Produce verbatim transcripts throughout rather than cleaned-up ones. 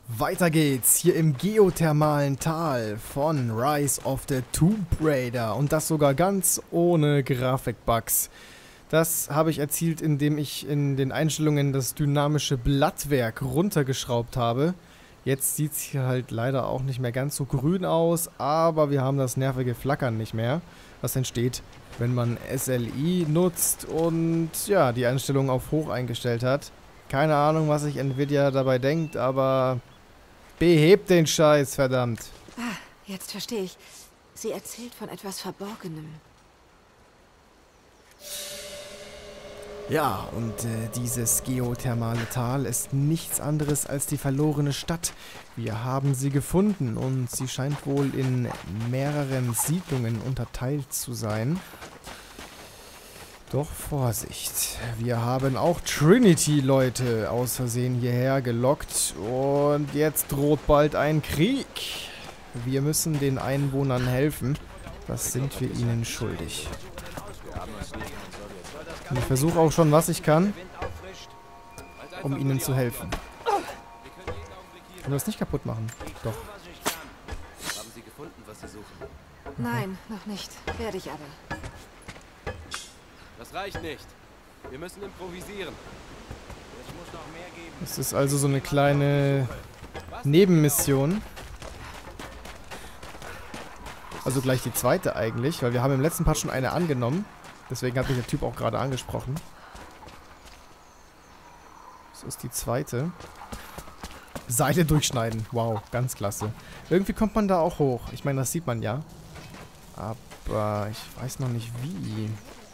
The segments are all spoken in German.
Weiter geht's hier im geothermalen Tal von Rise of the Tomb Raider und das sogar ganz ohne Grafikbugs. Das habe ich erzielt, indem ich in den Einstellungen das dynamische Blattwerk runtergeschraubt habe. Jetzt sieht es hier halt leider auch nicht mehr ganz so grün aus, aber wir haben das nervige Flackern nicht mehr, was entsteht, wenn man S L I nutzt und ja, die Einstellung auf hoch eingestellt hat. Keine Ahnung, was sich Nvidia dabei denkt, aber behebt den Scheiß, verdammt. Ah, jetzt verstehe ich. Sie erzählt von etwas Verborgenem. Ja, und äh, dieses geothermale Tal ist nichts anderes als die verlorene Stadt. Wir haben sie gefunden und sie scheint wohl in mehreren Siedlungen unterteilt zu sein. Doch Vorsicht, wir haben auch Trinity-Leute aus Versehen hierher gelockt und jetzt droht bald ein Krieg. Wir müssen den Einwohnern helfen, das sind wir ihnen schuldig. Und ich versuche auch schon, was ich kann, um ihnen zu helfen. Können wir das nicht kaputt machen? Doch. Haben Sie gefunden, was Sie suchen? Nein, noch nicht. Werde ich aber. Das reicht nicht. Wir müssen improvisieren. Es muss noch mehr geben. Das ist also so eine kleine Nebenmission. Also gleich die zweite eigentlich, weil wir haben im letzten Part schon eine angenommen. Deswegen hat mich der Typ auch gerade angesprochen. Das ist die zweite. Seile durchschneiden. Wow, ganz klasse. Irgendwie kommt man da auch hoch. Ich meine, das sieht man ja. Aber ich weiß noch nicht wie.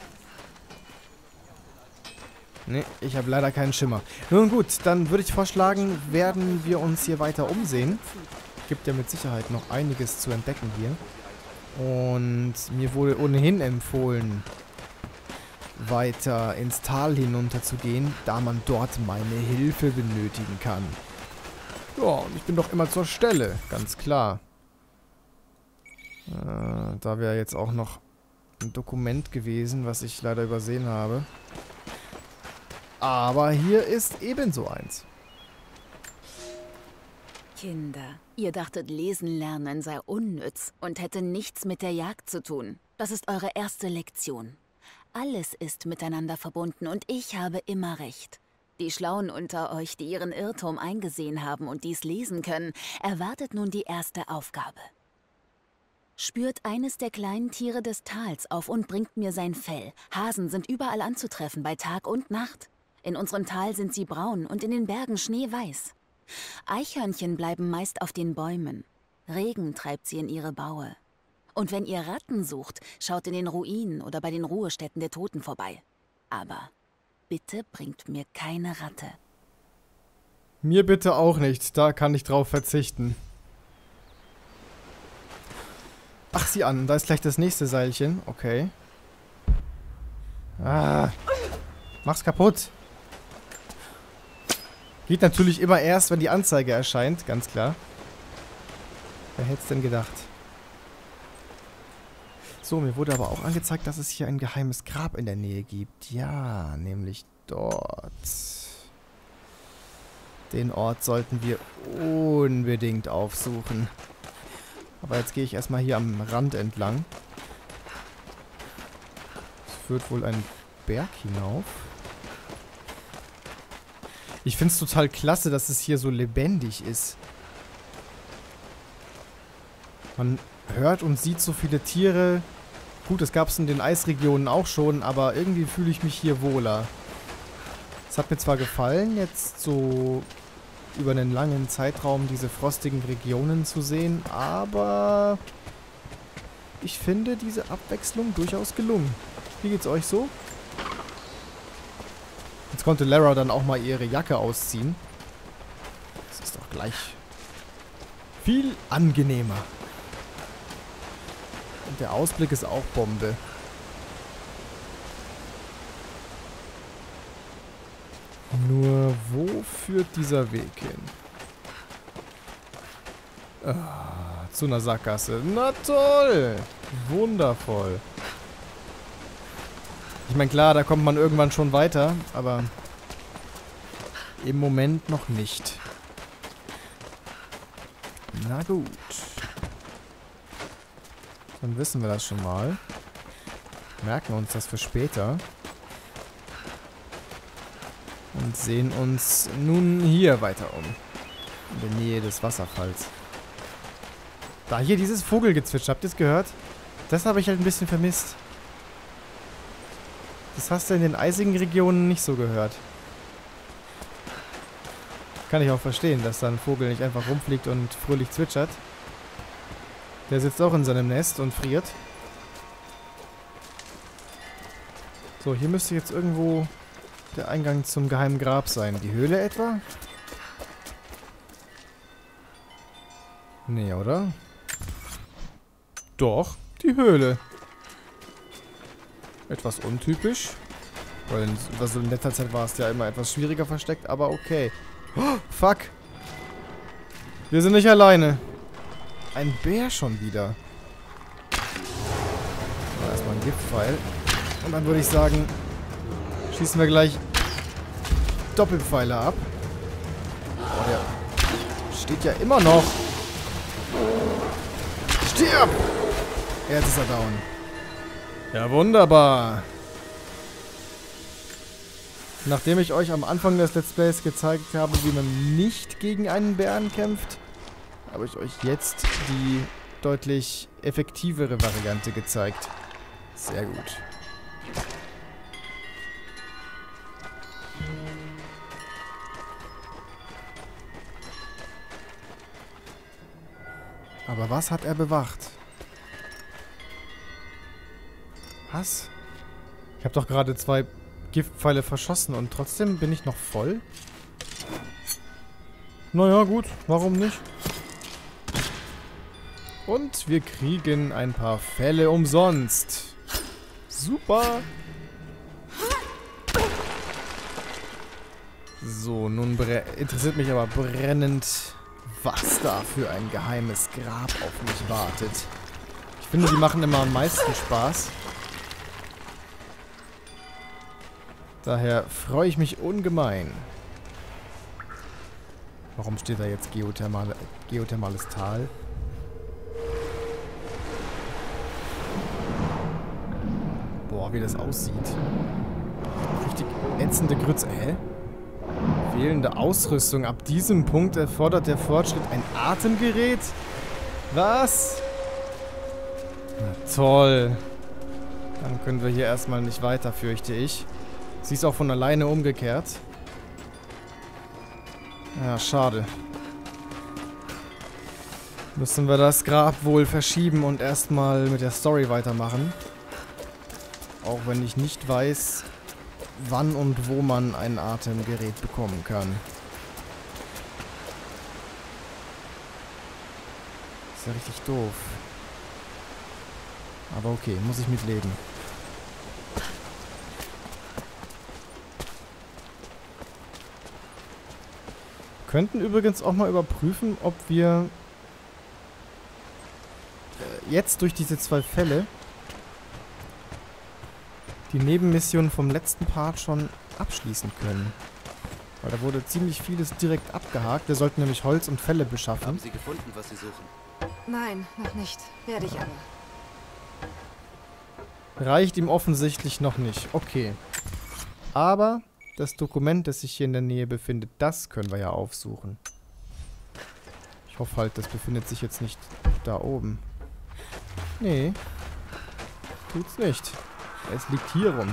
Ne, ich habe leider keinen Schimmer. Nun gut, dann würde ich vorschlagen, werden wir uns hier weiter umsehen. Gibt ja mit Sicherheit noch einiges zu entdecken hier. Und mir wurde ohnehin empfohlen, weiter ins Tal hinunter zu gehen, da man dort meine Hilfe benötigen kann. Ja, und ich bin doch immer zur Stelle, ganz klar. Äh, da wäre jetzt auch noch ein Dokument gewesen, was ich leider übersehen habe. Aber hier ist ebenso eins. Kinder, ihr dachtet, lesen lernen sei unnütz und hätte nichts mit der Jagd zu tun. Das ist eure erste Lektion. Alles ist miteinander verbunden und ich habe immer recht. Die Schlauen unter euch, die ihren Irrtum eingesehen haben und dies lesen können, erwartet nun die erste Aufgabe. Spürt eines der kleinen Tiere des Tals auf und bringt mir sein Fell. Hasen sind überall anzutreffen, bei Tag und Nacht. In unserem Tal sind sie braun und in den Bergen schneeweiß. Eichhörnchen bleiben meist auf den Bäumen. Regen treibt sie in ihre Baue. Und wenn ihr Ratten sucht, schaut in den Ruinen oder bei den Ruhestätten der Toten vorbei. Aber bitte bringt mir keine Ratte. Mir bitte auch nicht, da kann ich drauf verzichten. Ach, sieh an, da ist gleich das nächste Seilchen. Okay. Ah. Mach's kaputt. Geht natürlich immer erst, wenn die Anzeige erscheint, ganz klar. Wer hätte es denn gedacht? So, mir wurde aber auch angezeigt, dass es hier ein geheimes Grab in der Nähe gibt. Ja, nämlich dort. Den Ort sollten wir unbedingt aufsuchen. Aber jetzt gehe ich erstmal hier am Rand entlang. Es führt wohl einen Berg hinauf. Ich finde es total klasse, dass es hier so lebendig ist. Man hört und sieht so viele Tiere. Gut, das gab es in den Eisregionen auch schon, aber irgendwie fühle ich mich hier wohler. Es hat mir zwar gefallen, jetzt so über einen langen Zeitraum diese frostigen Regionen zu sehen, aber ich finde diese Abwechslung durchaus gelungen. Wie geht's euch so? Jetzt konnte Lara dann auch mal ihre Jacke ausziehen. Das ist doch gleich viel angenehmer. Und der Ausblick ist auch Bombe. Nur wo führt dieser Weg hin? Ah, zu einer Sackgasse. Na toll! Wundervoll. Ich meine, klar, da kommt man irgendwann schon weiter, aber im Moment noch nicht. Na gut. Dann wissen wir das schon mal. Merken uns das für später. Und sehen uns nun hier weiter um. In der Nähe des Wasserfalls. Da hier dieses Vogelgezwitscher, habt ihr es gehört? Das habe ich halt ein bisschen vermisst. Das hast du in den eisigen Regionen nicht so gehört. Kann ich auch verstehen, dass da ein Vogel nicht einfach rumfliegt und fröhlich zwitschert. Der sitzt auch in seinem Nest und friert. So, hier müsste jetzt irgendwo der Eingang zum geheimen Grab sein. Die Höhle etwa? Nee, oder? Doch, die Höhle. Etwas untypisch. Weil in, also in letzter Zeit war es ja immer etwas schwieriger versteckt, aber okay. Oh, fuck. Wir sind nicht alleine. Ein Bär schon wieder. So, erstmal ein Giftpfeil. Und dann würde ich sagen, schießen wir gleich Doppelpfeile ab. Oh, der steht ja immer noch. Stirb! Jetzt ist er down. Ja, wunderbar. Nachdem ich euch am Anfang des Let's Plays gezeigt habe, wie man nicht gegen einen Bären kämpft, habe ich euch jetzt die deutlich effektivere Variante gezeigt. Sehr gut. Aber was hat er bewacht? Was? Ich habe doch gerade zwei Giftpfeile verschossen und trotzdem bin ich noch voll? Naja, gut. Warum nicht? Und wir kriegen ein paar Fälle umsonst. Super. So, nun interessiert mich aber brennend, was da für ein geheimes Grab auf mich wartet. Ich finde, die machen immer am meisten Spaß. Daher freue ich mich ungemein. Warum steht da jetzt geothermale, geothermales Tal? Boah, wie das aussieht. Richtig ätzende Grütze. Hä? Fehlende Ausrüstung. Ab diesem Punkt erfordert der Fortschritt ein Atemgerät? Was? Na toll. Dann können wir hier erstmal nicht weiter, fürchte ich. Sie ist auch von alleine umgekehrt. Ja, schade. Müssen wir das Grab wohl verschieben und erstmal mit der Story weitermachen. Auch wenn ich nicht weiß, wann und wo man ein Atemgerät bekommen kann. Ist ja richtig doof. Aber okay, muss ich mitleben. Wir könnten übrigens auch mal überprüfen, ob wir äh, jetzt durch diese zwei Fälle die Nebenmission vom letzten Part schon abschließen können. Weil da wurde ziemlich vieles direkt abgehakt. Wir sollten nämlich Holz und Fälle beschaffen. Haben Sie gefunden, was Sie suchen? Nein, noch nicht. Werde ich aber. Reicht ihm offensichtlich noch nicht. Okay. Aber das Dokument, das sich hier in der Nähe befindet, das können wir ja aufsuchen. Ich hoffe halt, das befindet sich jetzt nicht da oben. Nee. Tut's nicht. Es liegt hier rum.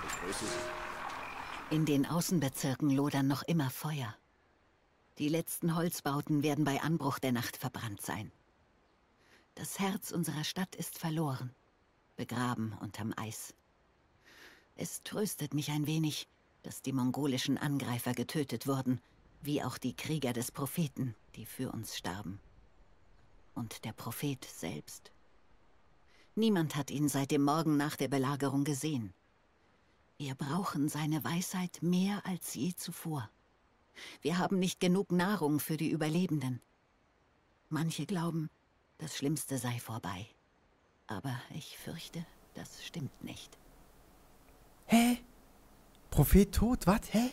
In den Außenbezirken lodern noch immer Feuer. Die letzten Holzbauten werden bei Anbruch der Nacht verbrannt sein. Das Herz unserer Stadt ist verloren, begraben unterm Eis. Es tröstet mich ein wenig, dass die mongolischen Angreifer getötet wurden, wie auch die Krieger des Propheten, die für uns starben. Und der Prophet selbst. Niemand hat ihn seit dem Morgen nach der Belagerung gesehen. Wir brauchen seine Weisheit mehr als je zuvor. Wir haben nicht genug Nahrung für die Überlebenden. Manche glauben, das Schlimmste sei vorbei. Aber ich fürchte, das stimmt nicht. Hä? Prophet tot? Was? Hä?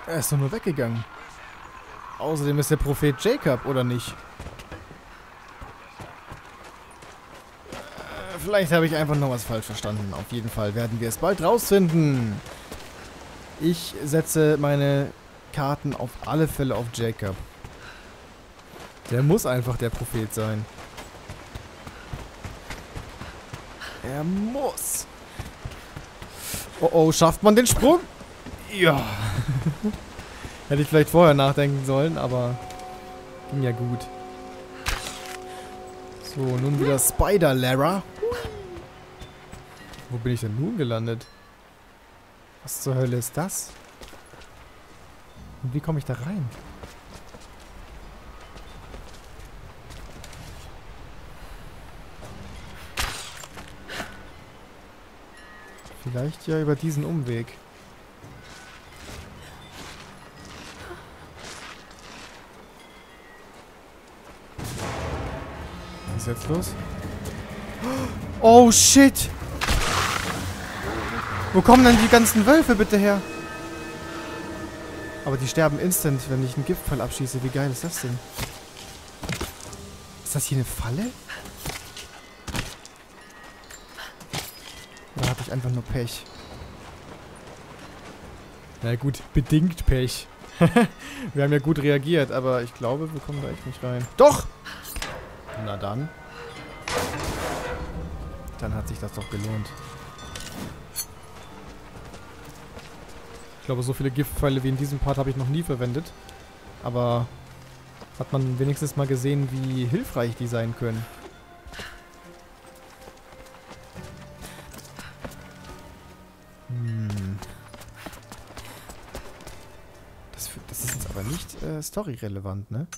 Er ist doch nur weggegangen. Außerdem ist der Prophet Jacob, oder nicht? Äh, vielleicht habe ich einfach noch was falsch verstanden. Auf jeden Fall werden wir es bald rausfinden. Ich setze meine Karten auf alle Fälle auf Jacob. Der muss einfach der Prophet sein. Er muss. Oh oh, schafft man den Sprung? Ja. Hätte ich vielleicht vorher nachdenken sollen, aber ging ja gut. So, nun wieder Spider-Lara. Wo bin ich denn nun gelandet? Was zur Hölle ist das? Und wie komme ich da rein? Vielleicht ja über diesen Umweg. Was ist jetzt los? Oh shit! Wo kommen denn die ganzen Wölfe bitte her? Aber die sterben instant, wenn ich einen Giftpfeil abschieße. Wie geil ist das denn? Ist das hier eine Falle? Oder hatte ich einfach nur Pech? Na gut, bedingt Pech. Wir haben ja gut reagiert, aber ich glaube, wir kommen da echt nicht rein. Doch! Na dann. Dann hat sich das doch gelohnt. Ich glaube, so viele Giftpfeile wie in diesem Part habe ich noch nie verwendet. Aber hat man wenigstens mal gesehen, wie hilfreich die sein können. Hm. Das, das ist jetzt aber nicht äh, storyrelevant, ne?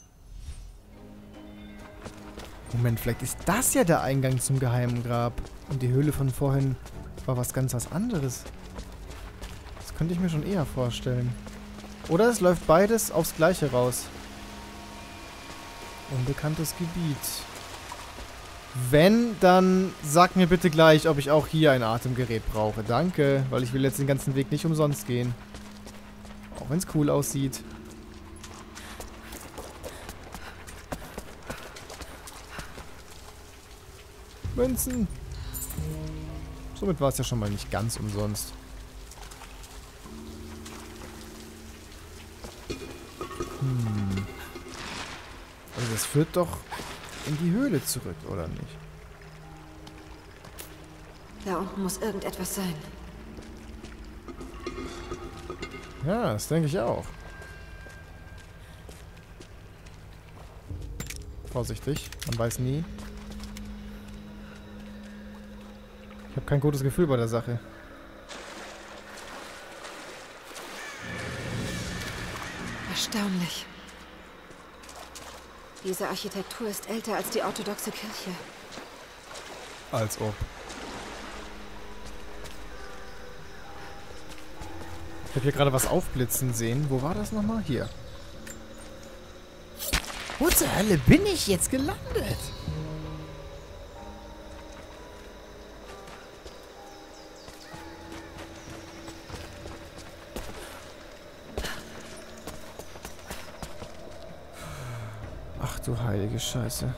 Moment, vielleicht ist das ja der Eingang zum geheimen Grab. Und die Höhle von vorhin war was ganz was anderes. Das könnte ich mir schon eher vorstellen. Oder es läuft beides aufs Gleiche raus. Unbekanntes Gebiet. Wenn, dann sag mir bitte gleich, ob ich auch hier ein Atemgerät brauche. Danke, weil ich will jetzt den ganzen Weg nicht umsonst gehen. Auch wenn es cool aussieht. Münzen. Somit war es ja schon mal nicht ganz umsonst. Hm. Also das führt doch in die Höhle zurück, oder nicht? Da unten muss irgendetwas sein. Ja, das denke ich auch. Vorsichtig, man weiß nie. Ich habe kein gutes Gefühl bei der Sache. Erstaunlich. Diese Architektur ist älter als die orthodoxe Kirche. Als ob. Ich habe hier gerade was aufblitzen sehen. Wo war das nochmal? Hier. Wo zur Hölle bin ich jetzt gelandet? Ach du heilige Scheiße.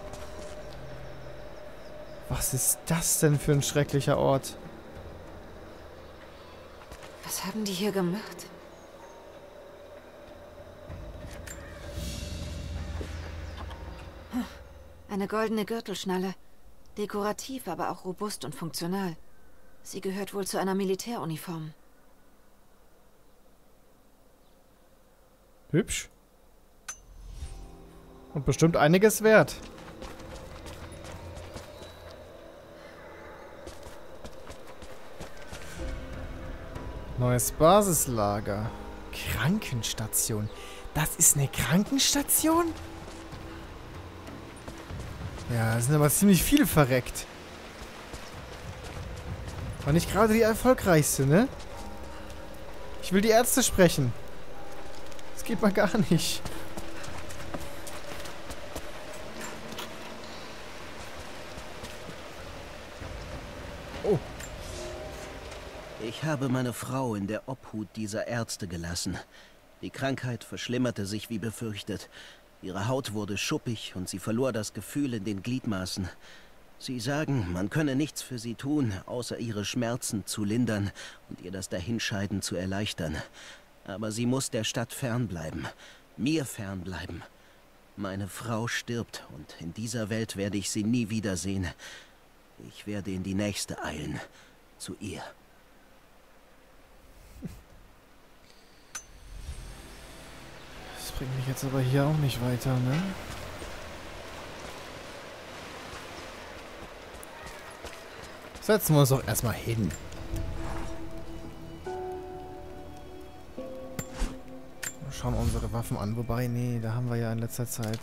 Was ist das denn für ein schrecklicher Ort? Was haben die hier gemacht? Hm, eine goldene Gürtelschnalle. Dekorativ, aber auch robust und funktional. Sie gehört wohl zu einer Militäruniform. Hübsch. Und bestimmt einiges wert. Neues Basislager. Krankenstation. Das ist eine Krankenstation? Ja, es sind aber ziemlich viele verreckt. War nicht gerade die erfolgreichste, ne? Ich will die Ärzte sprechen. Das geht mal gar nicht. Ich habe meine Frau in der Obhut dieser Ärzte gelassen. Die Krankheit verschlimmerte sich wie befürchtet. Ihre Haut wurde schuppig und sie verlor das Gefühl in den Gliedmaßen. Sie sagen, man könne nichts für sie tun, außer ihre Schmerzen zu lindern und ihr das Dahinscheiden zu erleichtern. Aber sie muss der Stadt fernbleiben, mir fernbleiben. Meine Frau stirbt und in dieser Welt werde ich sie nie wiedersehen. Ich werde in die nächste eilen, zu ihr. Das bringt mich jetzt aber hier auch nicht weiter, ne? Setzen wir uns doch erstmal hin. Schauen unsere Waffen an. Wobei, nee, da haben wir ja in letzter Zeit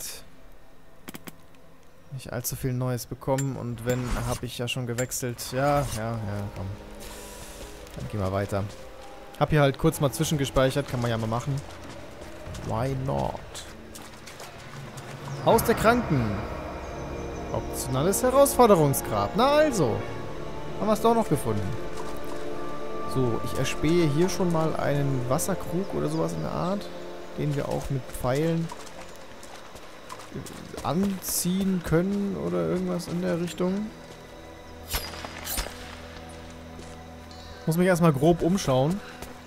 nicht allzu viel Neues bekommen. Und wenn, habe ich ja schon gewechselt. Ja, ja, ja, komm. Dann gehen wir weiter. Hab hier halt kurz mal zwischengespeichert. Kann man ja mal machen. Why not? Haus der Kranken. Optionales Herausforderungsgrab. Na also. Haben wir es doch noch gefunden. So, ich erspähe hier schon mal einen Wasserkrug oder sowas in der Art, den wir auch mit Pfeilen anziehen können oder irgendwas in der Richtung. Muss mich erstmal grob umschauen.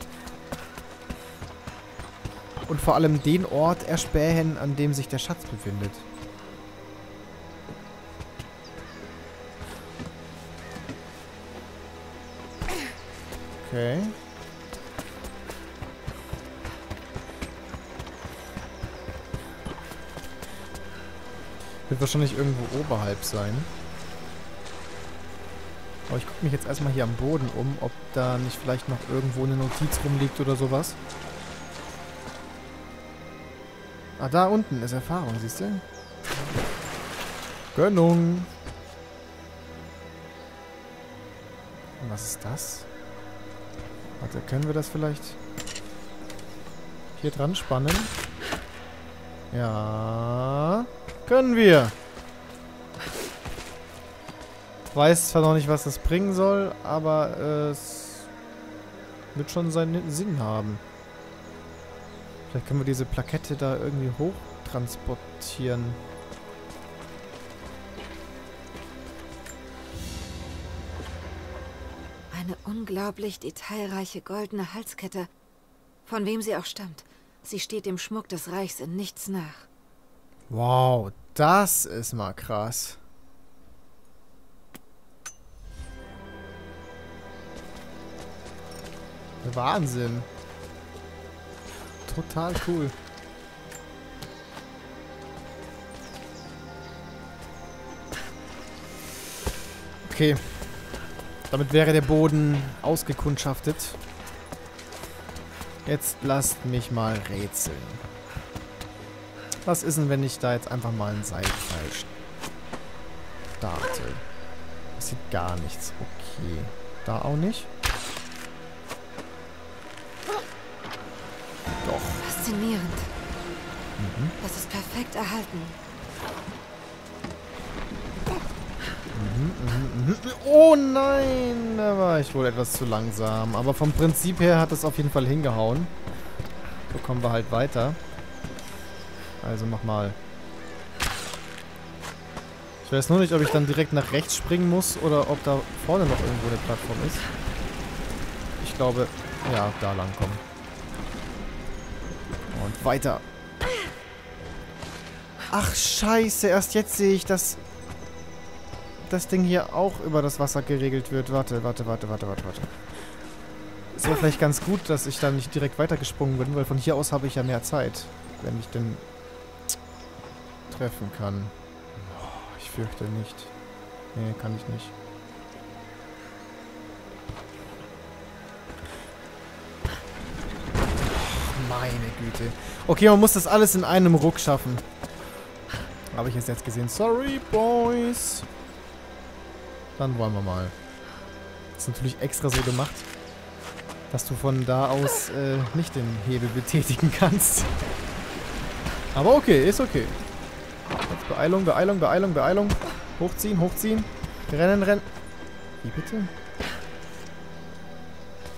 Und vor allem den Ort erspähen, an dem sich der Schatz befindet. Okay. Wird wahrscheinlich irgendwo oberhalb sein. Aber ich gucke mich jetzt erstmal hier am Boden um, ob da nicht vielleicht noch irgendwo eine Notiz rumliegt oder sowas. Ah, da unten ist Erfahrung, siehst du? Gönnung. Und was ist das? Warte, können wir das vielleicht hier dran spannen? Ja, können wir. Weiß zwar noch nicht, was das bringen soll, aber äh, es wird schon seinen Sinn haben. Vielleicht können wir diese Plakette da irgendwie hoch transportieren. Eine unglaublich detailreiche goldene Halskette. Von wem sie auch stammt. Sie steht dem Schmuck des Reichs in nichts nach. Wow, das ist mal krass. Wahnsinn. Total cool. Okay. Damit wäre der Boden ausgekundschaftet. Jetzt lasst mich mal rätseln. Was ist denn, wenn ich da jetzt einfach mal ein Seilpfeil starte? Das sieht gar nichts. Okay. Da auch nicht? Doch. Faszinierend. Mhm. Das ist perfekt erhalten. Mhm, mhm, mhm. Oh nein, da war ich wohl etwas zu langsam. Aber vom Prinzip her hat es auf jeden Fall hingehauen. So kommen wir halt weiter. Also mach mal. Ich weiß nur nicht, ob ich dann direkt nach rechts springen muss oder ob da vorne noch irgendwo eine Plattform ist. Ich glaube, ja, da lang kommen. Und weiter. Ach, scheiße. Erst jetzt sehe ich, dass das Ding hier auch über das Wasser geregelt wird. Warte, warte, warte, warte, warte, warte. Es wäre vielleicht ganz gut, dass ich da nicht direkt weitergesprungen bin, weil von hier aus habe ich ja mehr Zeit, wenn ich denn treffen kann. Oh, ich fürchte nicht. Nee, kann ich nicht. Meine Güte. Okay, man muss das alles in einem Ruck schaffen. Habe ich es jetzt gesehen. Sorry, Boys. Dann wollen wir mal. Das ist natürlich extra so gemacht, dass du von da aus äh, nicht den Hebel betätigen kannst. Aber okay, ist okay. Jetzt Beeilung, Beeilung, Beeilung, Beeilung. Hochziehen, hochziehen. Rennen, rennen. Wie bitte?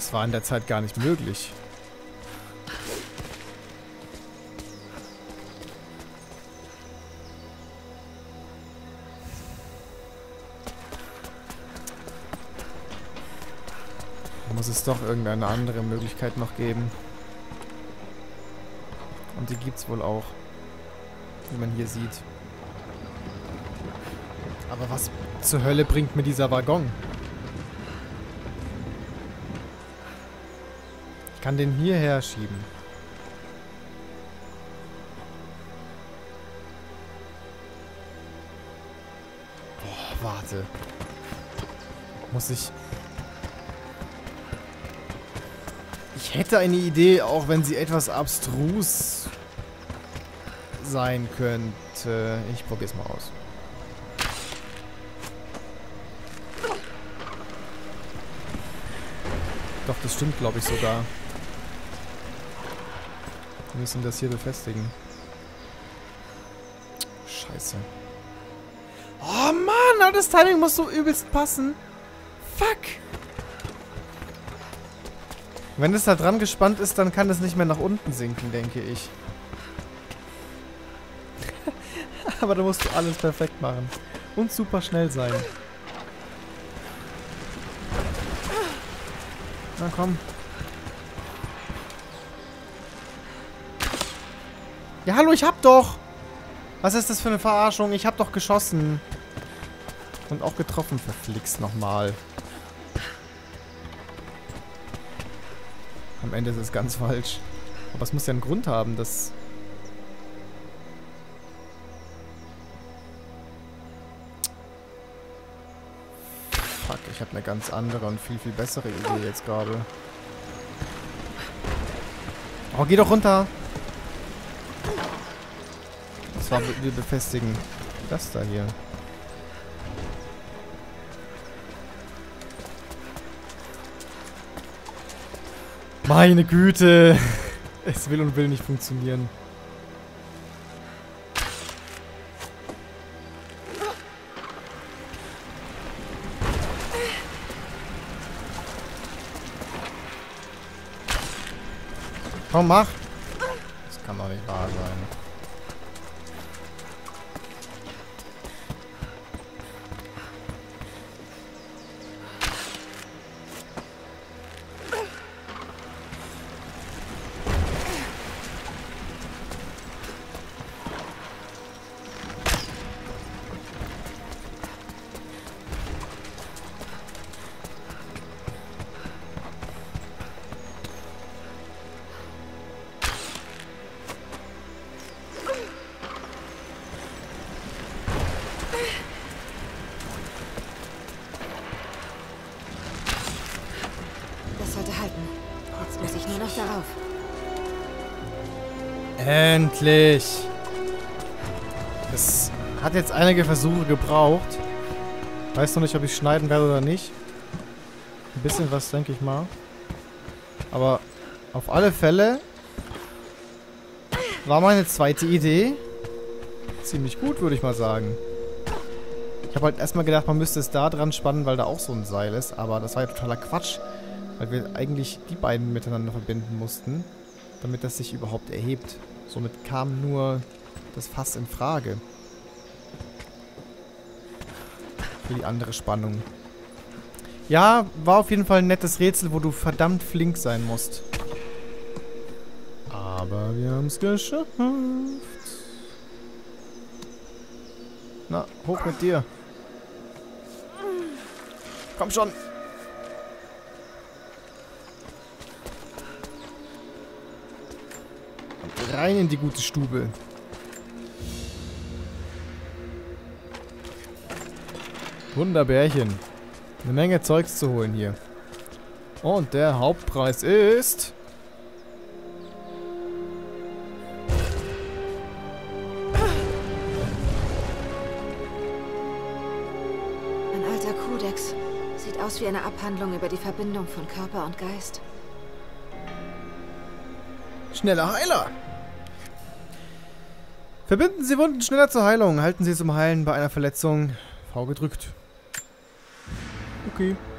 Das war in der Zeit gar nicht möglich. Da muss es doch irgendeine andere Möglichkeit noch geben. Und die gibt's wohl auch. Wie man hier sieht. Aber was zur Hölle bringt mir dieser Waggon? Ich kann den hierher schieben. Boah, warte. Muss ich... Ich hätte eine Idee, auch wenn sie etwas abstrus sein könnte. Ich probier's mal aus. Doch, das stimmt, glaube ich, sogar. Wir müssen das hier befestigen. Scheiße. Oh Mann, das Timing muss so übelst passen. Fuck. Wenn es da dran gespannt ist, dann kann es nicht mehr nach unten sinken, denke ich. Aber da musst du alles perfekt machen. Und super schnell sein. Na komm. Ja, hallo, ich hab doch. Was ist das für eine Verarschung? Ich hab doch geschossen. Und auch getroffen, verflixt nochmal. Am Ende ist es ganz falsch. Aber es muss ja einen Grund haben, dass... Fuck, ich habe eine ganz andere und viel, viel bessere Idee jetzt gerade. Oh, geh doch runter! Das war, wir befestigen das da hier. Meine Güte! Es will und will nicht funktionieren. Komm, mach! Das kann doch nicht wahr sein. Darauf. Endlich! Es hat jetzt einige Versuche gebraucht. Weiß noch nicht, ob ich schneiden werde oder nicht. Ein bisschen was, denke ich mal. Aber auf alle Fälle war meine zweite Idee ziemlich gut, würde ich mal sagen. Ich habe halt erstmal gedacht, man müsste es da dran spannen, weil da auch so ein Seil ist. Aber das war ja totaler Quatsch. Weil wir eigentlich die beiden miteinander verbinden mussten, damit das sich überhaupt erhebt. Somit kam nur das Fass in Frage. Für die andere Spannung. Ja, war auf jeden Fall ein nettes Rätsel, wo du verdammt flink sein musst. Aber wir haben es geschafft. Na, hoch mit dir. Komm schon. Rein in die gute Stube. Wunderbärchen. Eine Menge Zeugs zu holen hier. Und der Hauptpreis ist... Ein alter Kodex. Sieht aus wie eine Abhandlung über die Verbindung von Körper und Geist. Schneller Heiler! Verbinden Sie Wunden schneller zur Heilung. Halten Sie zum Heilen bei einer Verletzung V gedrückt. Okay.